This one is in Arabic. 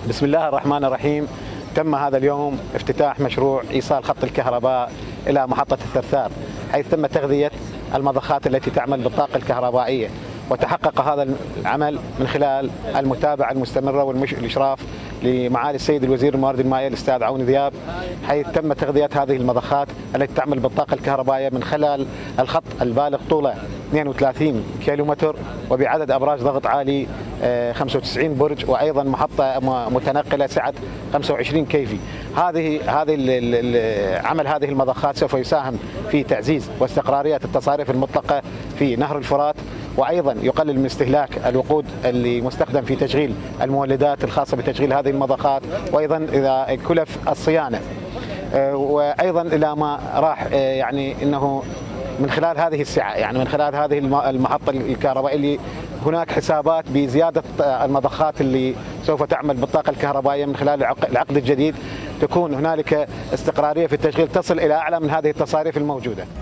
بسم الله الرحمن الرحيم. تم هذا اليوم افتتاح مشروع إيصال خط الكهرباء إلى محطة الثرثار، حيث تم تغذية المضخات التي تعمل بالطاقة الكهربائية، وتحقق هذا العمل من خلال المتابعة المستمرة والإشراف لمعالي السيد الوزير الموارد المائية الأستاذ عون ذياب، حيث تم تغذية هذه المضخات التي تعمل بالطاقة الكهربائية من خلال الخط البالغ طوله 32 كيلومتر وبعدد أبراج ضغط عالي 95 برج، وأيضا محطة متنقلة سعة 25 كيفي. عمل هذه المضخات سوف يساهم في تعزيز واستقرارية التصاريف المطلقة في نهر الفرات، وأيضا يقلل من استهلاك الوقود اللي مستخدم في تشغيل المولدات الخاصة بتشغيل هذه المضخات، وأيضا إذا كلف الصيانة. وأيضا إلى ما راح يعني أنه من خلال هذه السعة، يعني من خلال هذه المحطة الكهربائية اللي هناك حسابات بزيادة المضخات اللي سوف تعمل بالطاقة الكهربائية من خلال العقد الجديد، تكون هنالك استقرارية في التشغيل تصل إلى أعلى من هذه التصاريف الموجودة.